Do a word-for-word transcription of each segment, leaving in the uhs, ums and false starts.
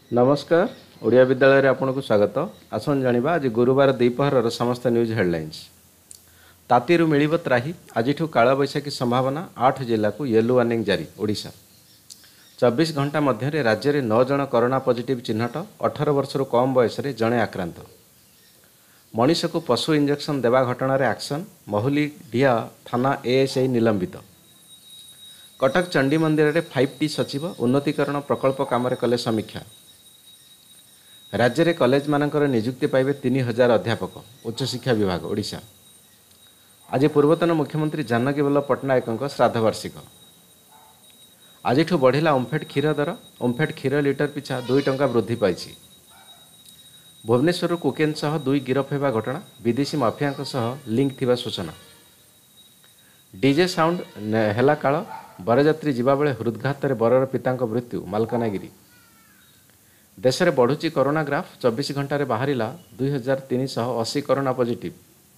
नमस्कार। ओडिया विद्यालय रे आपन को स्वागत। आसन जानिबा आज गुरुवार द्विपहर समस्त न्यूज हेडलाइंस। तातीरु मिलिब त्राही। आजिठु कालबैशाखी संभावना। आठ जिला को येलो वार्निंग जारी। ओडिशा चौबीस घंटा मध्य राज्य में नौ जन कोरोना पॉजिटिव चिन्हट। अठारह वर्ष कम बयस जड़े आक्रांत। मनीष को पशु इंजेक्शन देवा घटना रे एक्शन। महुली ढिया थाना एएसआई निलंबित। कटक चंडी मंदिर में फाइव टी सचिव उन्नतीकरण प्रकल्प काम कले समीक्षा। राज्य में कॉलेज मानकर नियुक्ति पाइबे तीन हजार अध्यापक। उच्च शिक्षा विभाग ओडिशा आज पूर्वतन मुख्यमंत्री जानकी वल्लभ पट्टनायक श्राद्ध वार्षिक। आज बढ़िला ओमफेड क्षीर दर। ओमफेड क्षीर लिटर पिछा दुई टंका वृद्धि पाई। भुवनेश्वर कोकेन सह दुई गिरफ होगा घटना। विदेशी माफिया सह लिंक थिबा सूचना। डीजे साउंड हेला काल। बरजात्री जिबा बेले हृदघात बरर पिता मृत्यु मालकानगिरी। देश में बढ़ुची कोरोना ग्राफ। चौबीस घंटे बाहरिला दुई हजार तीन शह अशी कोरोना पॉजिटिव।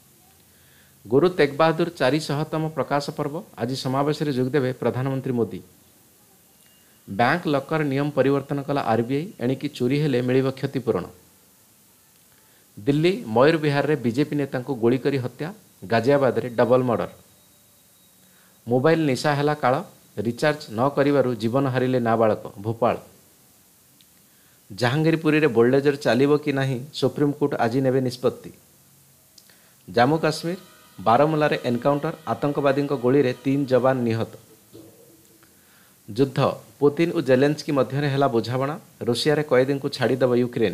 गुरु तेग बहादुर चारिशहतम प्रकाश पर्व। आज समावेश में जोगदेवे प्रधानमंत्री मोदी। बैंक लकर नियम परिवर्तन कला आरबीआई। एणिकी चोरी हेले मिलिब क्षतिपूरण। दिल्ली मयूर विहार में बीजेपी नेता को गोली करी हत्या। गाजियाबाद में डबल मर्डर। मोबाइल निशा हेला काल। रिचार्ज न करिवारु जीवन हारिले नाबालक। भोपाल जहांगीरपुरी रे बुलडोजर चलिबो कि नहीं सुप्रीमकोर्ट आज नेबे निष्पत्ति। जम्मू काश्मीर बारामूला रे एनकाउंटर। आतंकवादी गोली रे तीन जवान निहत। युद्ध पुतिन और जेलेंस्की मध्य हेला बुझाणा। रूसिया रे कैदी को छाड़ीदेव यूक्रेन।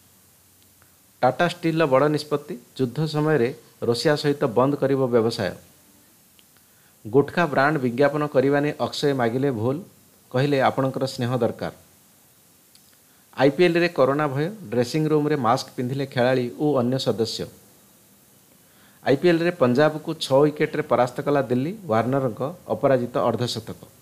टाटा स्टील बड़ निष्पत्ति। युद्ध समय रे रूसिया सहित बंद करिबो व्यवसाय। गुटखा ब्रांड विज्ञापन करने अक्षय मागिले भूल। कहले आपणकर स्नेह दरकार। आईपीएल रे कोरोना भय। ड्रेसिंग रूम रे मास्क पिंधिले खेलाड़ी और अन्य सदस्य। आईपीएल रे पंजाब को छह विकेट रे परास्त कला दिल्ली। वार्नर अपराजित अर्धशतक।